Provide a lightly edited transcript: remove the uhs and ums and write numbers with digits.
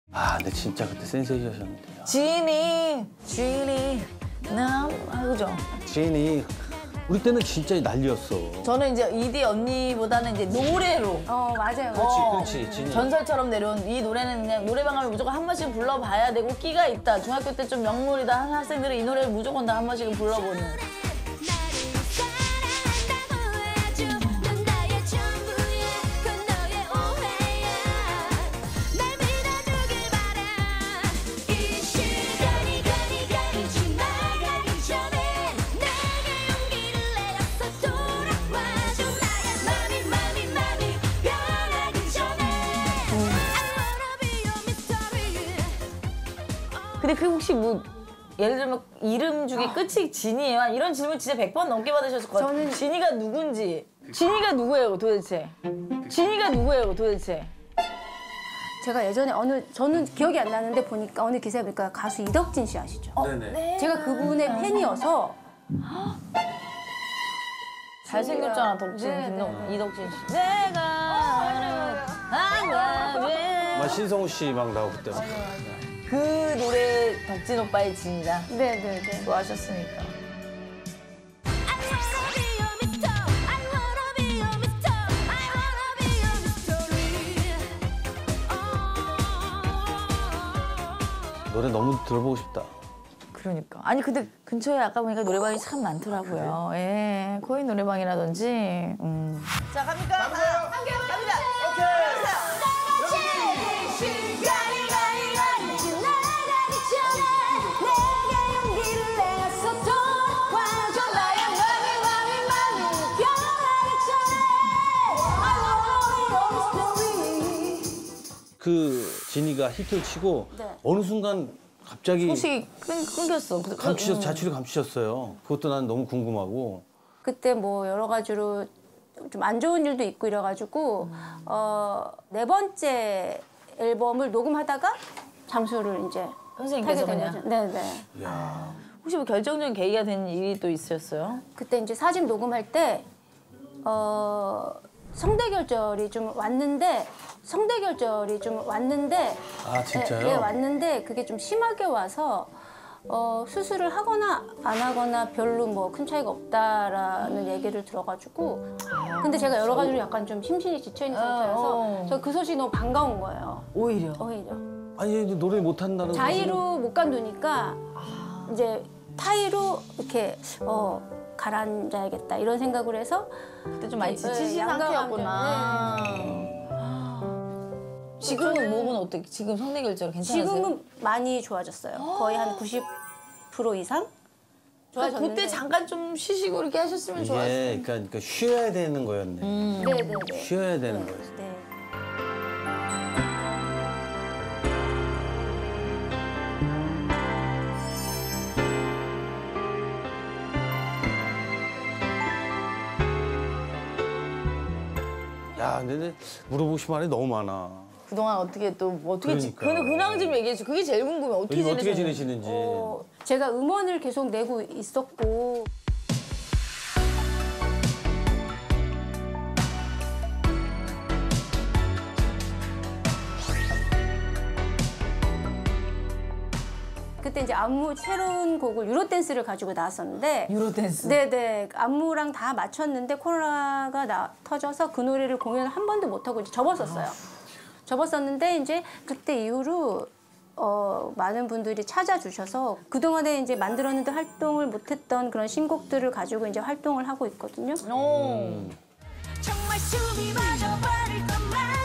아, 근데 진짜 그때 센세이션이었는데. 지니, 그죠? 지니. 우리 때는 진짜 난리였어. 저는 이제 이디 언니보다는 이제 노래로. 맞아요. 그렇지, 지니. 전설처럼 내려온 이 노래는 그냥 노래방 가면 무조건 한 번씩 불러봐야 되고 끼가 있다. 중학교 때 좀 명물이다 하는 학생들은 이 노래를 무조건 다 한 번씩은 불러보는. 근데 그 혹시 뭐 예를 들면 이름 중에 끝이 진이에요? 이런 질문 진짜 100번 넘게 받으셨을 것 같아요. 저는 진이가 누군지. 진이가 누구예요 도대체? 진이가 누구예요 도대체? 제가 예전에 저는 기억이 안 나는데 보니까 어느 기사에 보니까 가수 이덕진 씨 아시죠? 네네. 제가 그분의 팬이어서 잘생겼잖아 덕진, 이덕진 씨. 내가 막 신성우 씨 막 나오고 그때. 그 노래 덕진 오빠의 진이다. 네네네. 좋아하셨으니까. 노래 너무 들어보고 싶다. 그러니까. 아니 근데 근처에 아까 보니까 노래방이 참 많더라고요. 예, 코인 노래방이라든지. 자 갑니까? 갑니다. 그 진이가 히트를 치고 어느 순간 갑자기 소식이 끊겼어. 자취를 감추셨어요. 그것도 난 너무 궁금하고. 그때 뭐 여러 가지로 좀 안 좋은 일도 있고 이래가지고 4번째 앨범을 녹음하다가 잠수를 이제 선생님께서 타게 된 그냥. 거죠. 네네. 이야. 혹시 뭐 결정적인 계기가 된 일이 또 있으셨어요? 그때 이제 4집 녹음할 때 성대결절이 좀 왔는데 아, 진짜요? 네, 왔는데 그게 좀 심하게 와서 수술을 하거나 안 하거나 별로 뭐 큰 차이가 없다라는 얘기를 들어가지고 근데 제가 여러 가지로 약간 좀 심신이 지쳐있는 상태여서 저 그 소식이 너무 반가운 거예요. 오히려. 아니 이제 노래 못한다는 자의로 못 간두니까 이제 타의로 이렇게 가라앉아야겠다 이런 생각을 해서 그때 좀 많이 지치신 양가감정. 상태였구나. 지금은 몸은 어떻게? 지금 성대결절 괜찮으세요? 지금은 많이 좋아졌어요. 거의 한 90% 이상 좋아졌는데. 그때 잠깐 좀 쉬시고 이렇게 하셨으면 좋았을 텐데. 그러니까 쉬어야 되는 거였네. 네네네. 쉬어야 되는 거였어. 네. 야, 근데 물어보고 싶은 말이 너무 많아. 그동안 어떻게 또 어떻게 그러니까. 근황 좀 얘기해 줘. 그게 제일 궁금해. 어떻게 요즘 어떻게 지내셨는지. 지내시는지. 제가 음원을 계속 내고 있었고 그때 이제 안무 새로운 곡을 유로댄스를 가지고 나왔었는데 유로댄스. 네네 안무랑 다 맞췄는데 코로나가 터져서 그 노래를 공연을 한 번도 못하고 이제 접었었어요. 접었었는데 이제 그때 이후로 많은 분들이 찾아주셔서 그동안에 이제 만들었는데 활동을 못했던 그런 신곡들을 가지고 이제 활동을 하고 있거든요. 정말 숨이 멎어버릴 것만